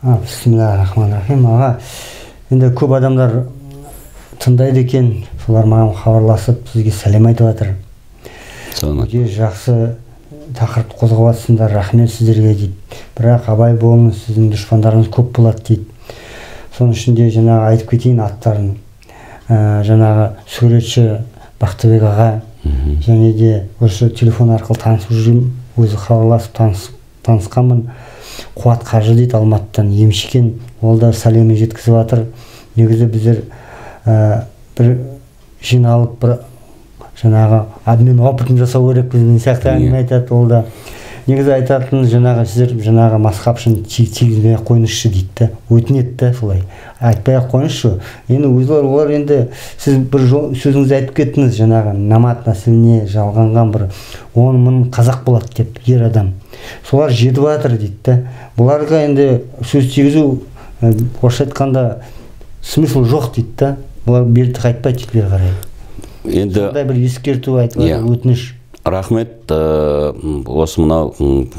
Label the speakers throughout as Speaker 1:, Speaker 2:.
Speaker 1: Бисмиллахиррахманиррахим. Аға, енді көп адамдар тыңдайды екен, солар маған хабарласып, сізге сәлем айтып жатыр. Өте жақсы тақырып қозғап жатсыңдар, рахмет сіздерге дейді. Бірақ абай болыңыз, сіздің дұшпандарыңыз көп болады дейді. Соның ішінде жаңағы айтып кетейін аттарын. Жаңағы суретші Бақтыбек аға, және де осы телефон арқылы танысып жүрмін, өзі хабарласып танысқанмын. Қуат Қажы дейді, Алматыдан емші екен, ол да сәлемін жеткізіп жатыр. Негізі біздер бір жиналып бір жаңағы обмен опытын жасау керек деген сияқты әңгіме айтады. Ол да негізі айтатын жаңағы сіздер жаңағы масқапшын тигізбей ақ қойыңызшы дейді, өтінеді де, солай айтпай ақ қойыңызшы. Енді олар енді сіз бір сөзіңізді айтып кеттіңіз, жаңағы намат нәсіліне жалғанған бір 10 мың қазақ болады деп, ер адам. Солар жетіп жатыр дейді. Бұларға енді сөз тигізу, орысша айтқанда смысл жоқ дейді. Бұлар берді қайтпайды дейді бері қарай.
Speaker 2: Енді
Speaker 1: сондай бір ескерту айтып өтініш.
Speaker 2: Рахмет. Осы мынау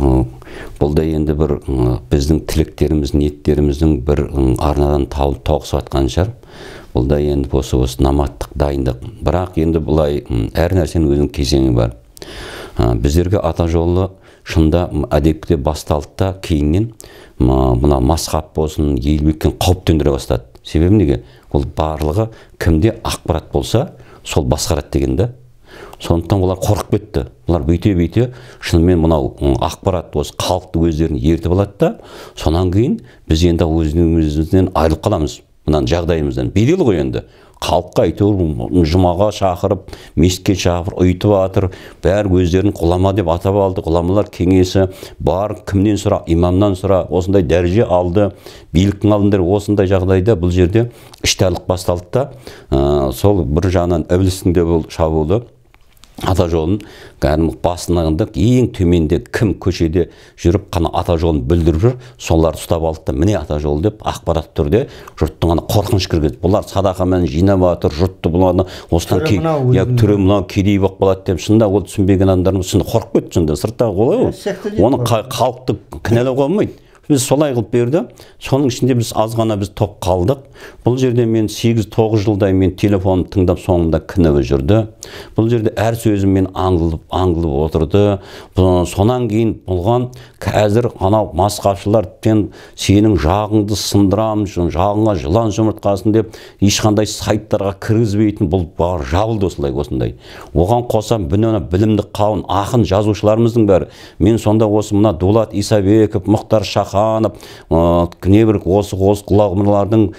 Speaker 2: бұл да енді бір біздің тілектеріміз, ниеттеріміздің бір арнадан тоғысып жатқан шығар. Бұл да енді осы наматтық дайындық. Бірақ енді бұлай әр нәрсенің өзінің кезеңі бар. Біздерге ата жолы шында әдепте басталды да, кейіннен мына масқап болсын, ел біткен қауіп төндіре бастады. Себебі неге? Ол барлығы кімде ақпарат болса, сол басқарады дегенде. Сондықтан олар қорқып кетті. Олар бүйте шынымен мынау ақпарат осы халықты өздерін ертіп алады да, сонан кейін біз енді өзімізден айырылып қаламыз. Мына жағдайымыздан бедел ғой енді. Халыққа әйтеуір жұмаға шақырып, мешітке шақырып ұйытып жатыр. Бәрі өздерін ғұлама деп атап алды. Ғұламалар кеңесі бар, кімнен сұра, имамнан сұра, осындай дәреже алды. Биліктің алдында осындай жағдайда бұл жерде іштарлық басталды да, сол бір жағынан ібілістің де бұл шабуылы ата жолын басынағында ең төменде кім көшеде жүріп қана ата жолын бүлдіріп жүр, соларды ұстап алды да, міне ата жолы деп ақпарат түрде жұрттың ана қорқыныш кіргізді. Бұлар садақамен жинап жатыр, жұртты бұларны осыдан түрі мынау кедей болып қалады деп, шынында ол түсінбеген адамдар шынында қорқып кетті. Шынында сырттағы олай ғой, оны халықты кінәлауға болмайды. Біз солай қылып берді. Соның ішінде біз аз ғана топ қалдық. Бұл жерде мен 8-9 жылдай мен телефонын тыңдап соңында кінәуі жүрді. Бұл жерде әр сөзім мен аңғылып отырды. Сонан кейін болған қазір анау масқапшылар сенің жағыңды сындырам, жағыңа жылан жұмыртқасын деп ешқандай сайттарға кіргізбейтін бұл бар жабылды осындай. Оған қосам білімді қауым, ақын жазушыларымыздың бәрі. Мен сонда осы мына Дулат Исабеков, Мұхтар Шаханов, небір осы құлағымырлардың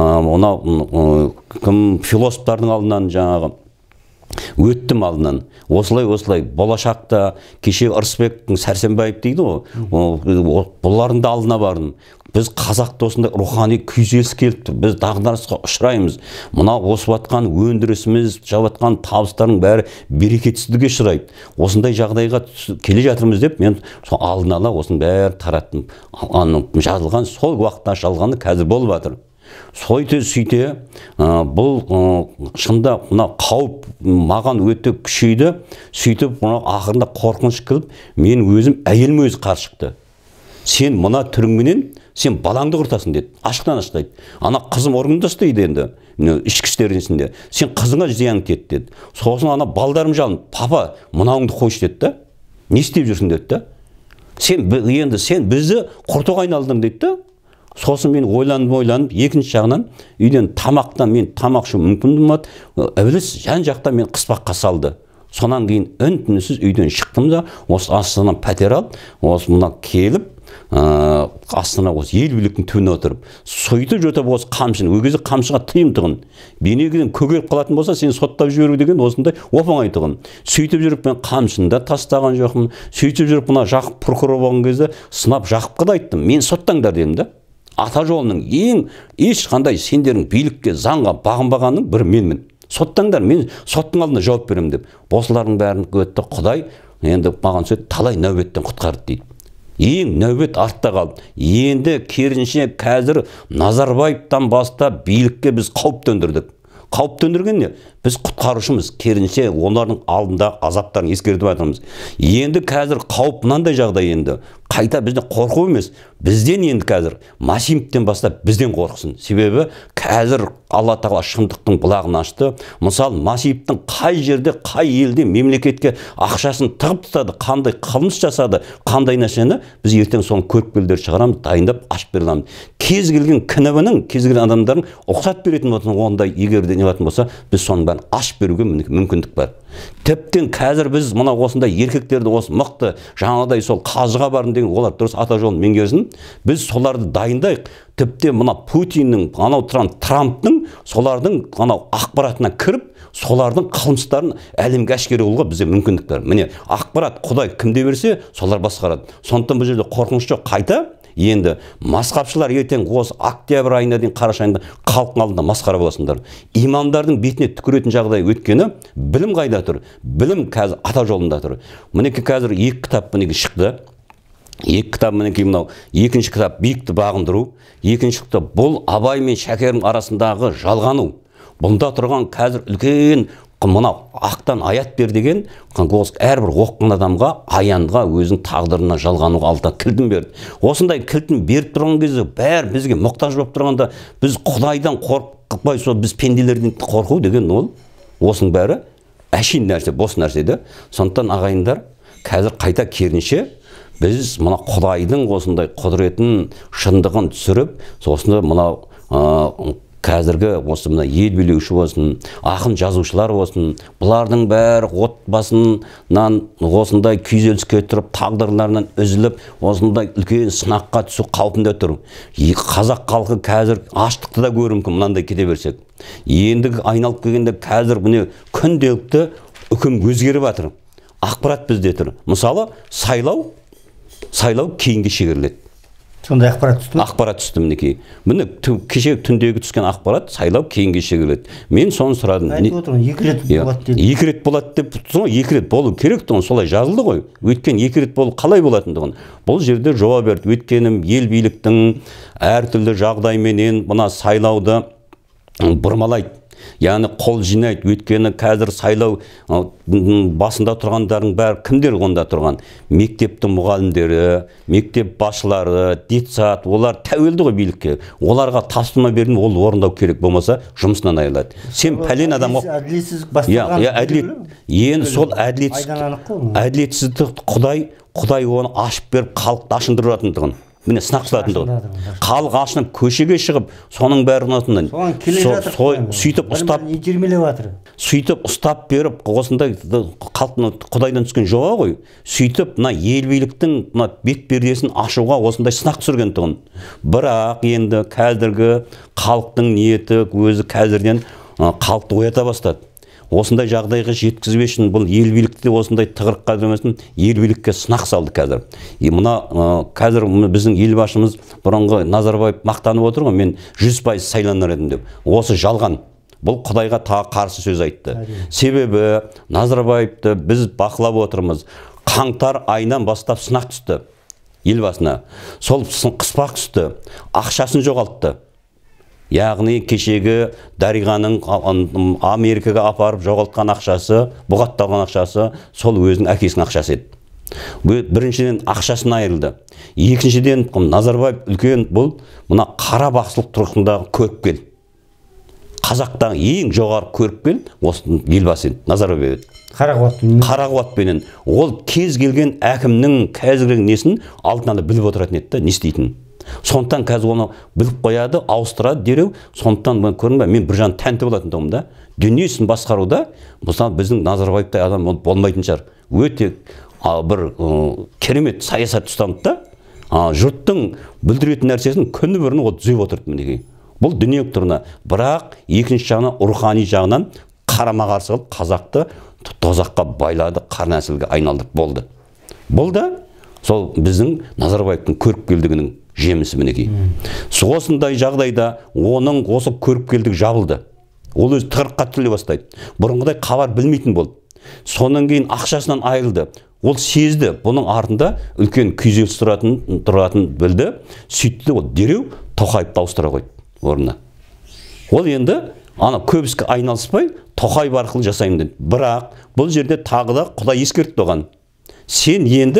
Speaker 2: философтардың алдынан жаңағы өттім алдынан. Осылай болашақта кеше Ырысбек Сәрсенбаев дейді ғой, бұлардың да алдына бардым. Біз қазақта осындай рухани күйзеліс келді, біз дағдарысқа ұшыраймыз. Мына осы батқан өндірісіміз, жабатқан табыстардың бәрі берекетсіздікке ұшырайды. Осындай жағдайға келе жатырмыз деп, мен алдын ала осының бәрі тараттым. Жазылған, сол уақытта жазылғаны қазір болып жатыр. Сөйте, бұл шында қауіп маған өте күшейді. Сөйтіп, ақырында қорқыныш кіліп, мен өзім әйелім өзі қарсы шықты. Сен мына түріңменен, сен балаңды құртасың деді. Ашықтан ашықтайды. Ана қызым органда істейді енді, ішкі істер інісінде. Сен қызыңа зиян кетті деді. Сосын ана балдарым жалын, папа, мынауыңды қойшы деді да. Не істеп жүрсің деді да. Сен бізді құртуға айналдың деді да. Сосын мен ойланып, екінші жағынан үйден мен тамақ ішу мүмкін болмады. Ібіліс жан-жақтан мен қыспаққа салды. Сонан кейін үн-түнсіз үйден шықтым да, осы астынан пәтер алып, осы мына келіп, астына осы ел биліктің түбіне отырып, сөйтіп жөтіп осы қамшыны, өгізі қамшыға тыйым тұғын. Бенегіден көгеріп қалатын болса, сен соттап жіберу деген осындай оп-оңай тұғын. Сөйтіп жүріп мен қамшыны да тастаған жоқпын. Сөйтіп жүріп мына Жақып прокурор болған кезде сынап Жақыпқа да айттым, мен соттаңдар дедім да. Ата жолының ешқандай сендердің билікке, заңға бағынбағанның бір менмін. Соттаңдар, мен соттың алдында жауап беремін деп. Осылардың бәрін өтті, Құдай енді маған сөйтіп талай нәубеттен құтқарды дейді. Ең нәубет артта қалды. Енді керісінше қазір Назарбаевтан бастап билікке біз қауіп төндірдік. Қауіп төндірген не? Біз құтқарушымыз, керісінше олардың алдында азаптарын ескертіп жатырмыз. Енді қазір қауіп мынандай жағдай енді. қайта бізден қорқу емес, бізден енді қазір Масимовтен бастап бізден қорқсын. Себебі қазір Алла тағала шындықтың бұлағын ашты. Мысалы, Масимовтың қай жерде, қай елде мемлекетке ақшасын тығып тастады, қандай қылмыс жасады, қандай нәрсені біз ертең соны көріпкелдер шығарамыз, дайындап ашып бере аламыз. Кез келген кінәнің, кез келген адамдардың ұқсат беретін ондай егер де не болатын болса, біз соның бәрін ашып беруге мүмкіндік бар. Тіптен қазір біз мына осындай еркектерді осы мықты жаңағыдай сол қажыға барын деген олар дұрыс ата жолын меңгерсін. Біз соларды дайындайық. Тіптен мына Путиннің, анау Трамптың солардың анау ақпаратына кіріп, солардың қылмыстарын әлемге әшкере қылуға бізде мүмкіндік бар. Міне ақпарат Құдай кімде берсе, солар басқарады. Сондықтан бұл жерде қорқыныш жоқ. Қайта енді масқапшылар ертең осы октябрь айына дейін қараша айында халықтың алдында масқара боласыңдар. Имамдардың бетіне түкіретін жағдай өткені білім қайда тұр? Білім қазір ата жолында тұр. Мінекей қазір 2 кітап мінекей шықты. 2 кітап мінекей мынау, екінші кітап биікті бағындыру, екінші кітап бұл Абай мен Шәкердің арасындағы жалғану. Бұнда тұрған қазір үлкен мынау ақтан аят бер деген әрбір оқыған адамға аянға өзінің тағдырына жалғануға алдына кілтін берді. Осындай кілтін беріп тұрған кезде бәрі бізге мұқтаж болып тұрғанда біз Құдайдан қорықпай, сол біз пенделерден қорқу деген ол осының бәрі әшейін нәрсе, бос нәрсе де. Сондықтан ағайындар, қазір қайта керінше біз мына Құдайдың осындай құдіретін, шындығын түсіріп, осында мынау қазіргі осы мына ел билеуші болсын, ақын жазушылар болсын, бұлардың бәрі отбасынан осындай күйзеліске тұрып, тағдырларынан үзіліп, осындай үлкен сынаққа түсу қаупінде тұр. Қазақ халқы қазір аштықты да көруі мүмкін, мынандай кете берсек. Ендігі айналып келгенде қазір міне күнделікті үкім өзгеріп жатыр. Ақпарат бізде тұр. Мысалы, сайлау кейінге шегеріледі.
Speaker 1: Сондай ақпарат түсті ме?
Speaker 2: Ақпарат түсті мінекей. Міне кеше түндегі түскен ақпарат сайлау кейінге шегеріледі. Мен соны сұрадым.
Speaker 1: Айтып отырмын, 2 рет болады деді.
Speaker 2: 2 рет болады деп тұрсың ғой, 2 рет болу керек тұғын, солай жазылды ғой. Өйткені 2 рет болу қалай болатындығын. Бұл жерде жауап берді. Өйткені ел биліктің әртүрлі жағдайменен мына сайлауды бұрмалайды. Яғни қол жинайды. Өйткені қазір сайлау басында тұрғандардың бәрі кімдер онда тұрған? Мектептің мұғалімдері, мектеп басшылары, детсад, олар тәуелді ғой билікке. Оларға тапсырма берген, ол орындау керек, болмаса жұмысынан айырылады. Сен пәлен адам
Speaker 1: әділетсіз басталған.
Speaker 2: Енді сол әділетсіздікті Құдай оны ашып беріп халықты ашындыратындығын. Міне сынақ тұтатындығын. Халық ашынып көшеге шығып, соның бәрін атынан сөйтіп ұстап беріп, осындай халықтың Құдайдан түскен жоға ғой. Сөйтіп, мына ел биліктің бет пердесін ашуға осындай сынақ түсірген тұғын. Бірақ енді қазіргі халықтың ниеті өзі қазірден халықты оята бастады. Осындай жағдайға жеткізбес үшін бұл ел билікті осындай тығырыққа düşірмесін, ел билікке сынақ салды қазір. Мына қазір біздің елбасымыз бұрынғы Назарбаев мақтанып отыр ғой, мен 100% сайланар едім деп. Осы жалған. Бұл Құдайға тағы қарсы сөз айтты. Себебі Назарбаевты біз бақылап отырмыз. Қаңтар айынан бастап сынақ түсті елбасына. Сол қыспақ түсті. Ақшасын жоғалтты. Яғни кешегі Дариғаның Америкаға апарып жоғалтқан ақшасы, бұғатталған ақшасы, сол өзінің әкесінің ақшасы еді. Біріншіден ақшасын айырылды. Екіншіден Назарбаев үлкен бұл мына қара бақсылық тұрғысындағы көріпкел. Қазақтағы ең жоғары көріпкел осы елбасы Назарбаев еді. Қарақуатпенен. Ол кез келген әкімнің қазіргі несін алдын ала біліп отыратын еді, не істейтінін. Сондықтан қазір оны біліп қояды, ауыстырады дереу. Сондықтан мен бір жан тәнті болатындығым да. Дүниесін басқаруда біздің Назарбаевтай адам болмайтын шығар. Өте бір керемет саясат ұстанды да. Жұрттың білдіретін нәрсесін күні бірін ол түзеп отырды мінекей. Бұл дүние тұрына. Бірақ екінші жағынан рухани жағынан қарама-қарсы қылып қазақты тозаққа байлады, қара нәсілге айналдырып болды. Бұл да сол біздің Назарбаевтың көріпкелдігінің жемісі мінекей. Осындай жағдайда оның осы көріпкелдік жабылды. Ол өзі тығырыққа түсіле бастайды. Бұрынғыдай хабар білмейтін болды. Сонан кейін ақшасынан айырылды. Ол сезді, бұның артында үлкен күйзеліс тұратын білді. Сөйтті, ол дереу Тоқаевты ауыстыра қойды орнына. Ол енді көбіске айналыспай Тоқаев арқылы жасаймын деді. Бірақ бұл жерде тағы да Құдай ескертті оған. Сен енді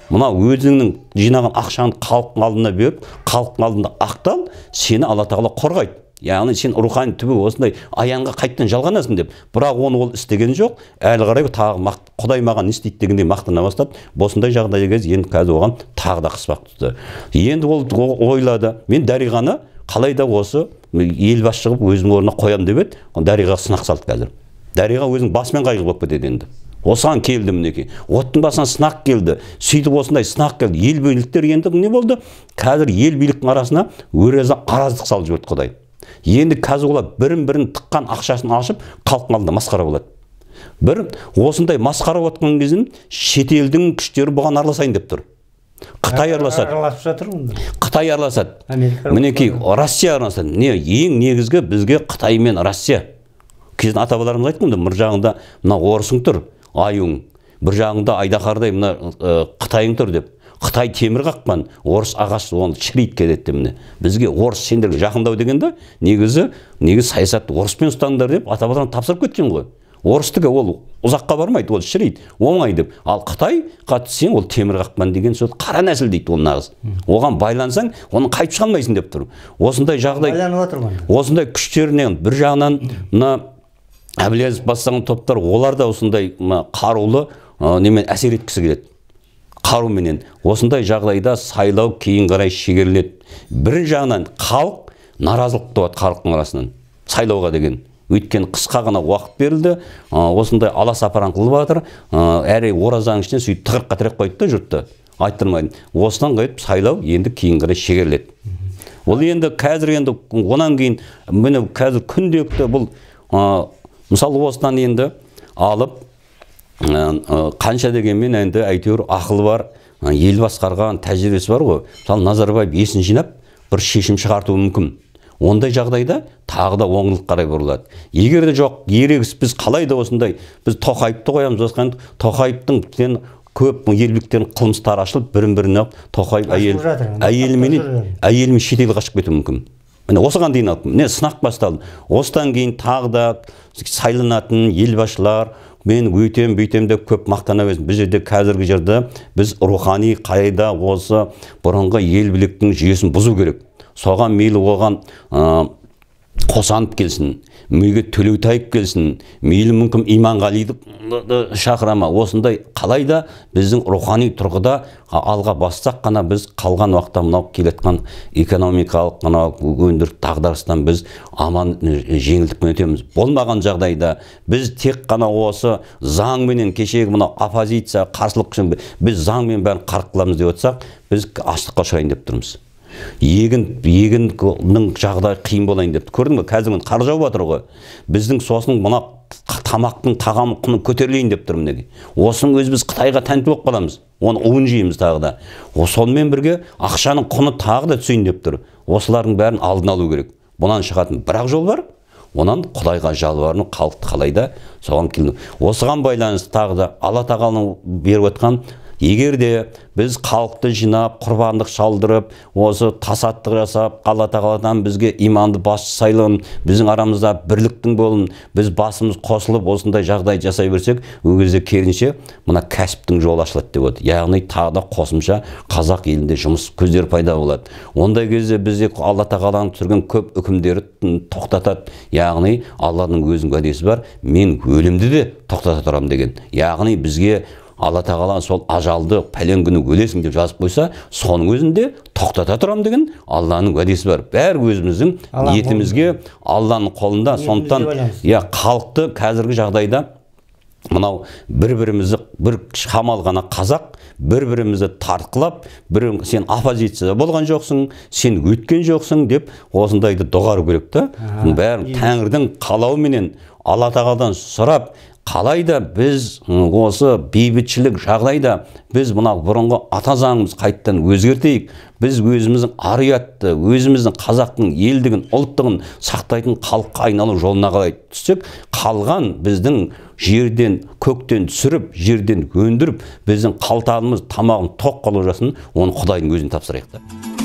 Speaker 2: мына өзіңнің жинаған ақшаны халықтың алдына беріп, халықтың алдында ақтал, сені Алла тағала қорғайды. Яғни сен рухани түбі осындай аяңға қайттан жалғанасың деп. Бірақ оны ол істеген жоқ. Әлі қарай тағы Құдай маған не істейді дегендей мақтана бастады. Осындай жағдайға енді қазір оған тағы да қыспақ түсті. Енді ол ойлады, мен Дариғаны қалай да осы ел басшы қылып өзінің орнына қоямын деп еді. Дариғаға сынақ салды қазір. Дариға өзінің басымен қайғы болып кетеді енді. Осыған келді мінекей. Оттың басына сынақ келді. Сөйтіп осындай сынақ келді. Ел биліктер енді не болды? Қазір ел биліктің арасына араздық салып жіберді Құдай. Енді қазір олар бірін-бірін тыққан ақшасын ашып, халықтың алдында масқара болады. Бір осындай масқара отқан кезін шетелдің күштері бұған араласайын деп тұр. Қытай араласады. Қытай араласады. Мінекей Россия араласады. Ең негізгі бізге Қытай мен Россия. Кезін ата-бабаларымыз айтқан да, бір жағында мына орысың тұр, аюың, бір жағында айдақардай мына Қытайың тұр деп. Қытай темір қақпан, орыс ағаш оны шірейт кетеді міне. Бізге орыс сендерге жақындау дегенде, негізі саясатты орыспен ұстаңдар деп ата-бабаларына тапсырып кеткен ғой. Орыстікі ол ұзаққа бармайды, ол шірейді, оңай деп. Ал Қытай қатысың, ол темір қақпан деген сөз қара нәсіл дейді, ол нағыз. Оған байлансаң, оны қайтып шыға алмайсың деп тұр. Осындай жағдай, осындай күштерінен бір жағынан мына Әбілғазы бастаған топтар, олар да осындай қарулы немен әсер еткісі келеді. Қаруменен осындай жағдайда сайлау кейін қарай шегеріледі. Бір жағынан халық наразылық туады халықтың арасынан сайлауға деген. Өйткені қысқа ғана уақыт берілді, осындай аласапыран қылып жатыр, әрі оразаның ішіне сөйтіп тығырыққа тіреп қойды да жұртты. Айттырмайды. Осыдан қайтып сайлау енді кейін қарай шегеріледі. Ол енді қазір енді онан кейін міне қазір күнделікті бұл мысалы осыдан енді алып қанша дегенмен енді әйтеуір ақылы бар, ел басқарған тәжірибесі бар ғой. Мысалы Назарбаев есін жинап бір шешім шығартуы мүмкін. Ондай жағдайда тағы да оңылық қарай бұрылады. Егер де жоқ, ерегіс біз қалай да осындай біз Тоқаевты қоямыз, осыған Тоқаевтың көп ел биліктерінің қылмыстары ашылып, бірін-біріне Тоқаев әйелімен шетелге қашып кетуі мүмкін. Міне осыған дейін алып, міне сынақ басталды. Осыдан кейін тағы да сайланатын ел басшылар мен өйтем деп көп мақтана берсін. Біз жерде қазіргі жерде біз рухани қайда осы бұрынғы ел биліктің жүйесін бұзу керек. Соған мейлі оған Қосанов келсін, мейлі Төлеутаев келсін, мейлі мүмкін Иманғалиді шақырама. Осындай қалайда біздің рухани тұрғыда алға бассақ қана біз қалған уақытта мынау келетқан экономикалық өндіріс дағдарыстан біз аман жеңілдікпен өтеміз. Болмаған жағдайда біз тек қана осы заңменен кешегі мынау оппозиция қарсылық үшін біз заңмен бәрін қарық қыламыз деп отырсақ, біз аштыққа ұшырайын деп тұрмыз. Егіннің жағдай қиын болайын деп. Көрдің бе, қазір міне қар жауып жатыр ғой. Біздің сосын мына тамақтың тағам құны көтерілейін деп тұр мінеки. Осының өзі біз Қытайға тәнті болып қаламыз. Оны уын жейміз тағы да. Сонымен бірге ақшаның құны тағы да түсейін деп тұр. Осылардың бәрін алдын алу керек. Бұнан шығатын бір-ақ жол бар. Онан Құдайға жалбарыну, халықты қалайда соған келді. Осыған байланысты тағы да Алла тағаланың беріп отқан, егер де біз халықты жинап, құрбандық шалдырып, осы тасаттық жасап, Алла тағаладан бізге иманды басшы сайлауын, біздің арамызда бірліктің болын, біз басымыз қосылып, осындай жағдай жасай берсек, ол кезде керінше мына кәсіптің жолы ашылады деп отыр. Яғни тағы да қосымша қазақ елінде жұмыс көздері пайда болады. Ондай кезде бізде Алла тағаланың түсірген көп үкімдері тоқтатады. Яғни Алланың өзінің уәдесі бар, мен өлімді де тоқтата тұрамын деген. Яғни бізге Алла тағала сол ажалды пәлен күні өлесің деп жазып қойса, соның өзінде тоқтата тұрам деген Алланың уәдесі бар. Бәрі өзіміздің ниетімізге Алланың қолында. Сондықтан халықты қазіргі жағдайда мынау бір-бірімізді бір шамал ғана қазақ, бір-бірімізді тартқылап, сен оппозицияда болған жоқсың, сен өткен жоқсың деп осындайды доғару керек та. Бәрі Тәңірдің қалауыменен Алла тағаладан сұрап, қалайда біз осы бейбітшілік жағдайда біз мына бұрынғы ата заңымыз қайттан өзгертейік, біз өзіміздің ар-ұятты, өзіміздің қазақтың елдігін, ұлттығын сақтайтын халыққа айналу жолына қалай түссек, қалған біздің жерден көктен түсіріп, жерден өндіріп, біздің қалтамыз тамағын тоқ қылу жасын, оны Құдайдың өзіне тапсырайық та.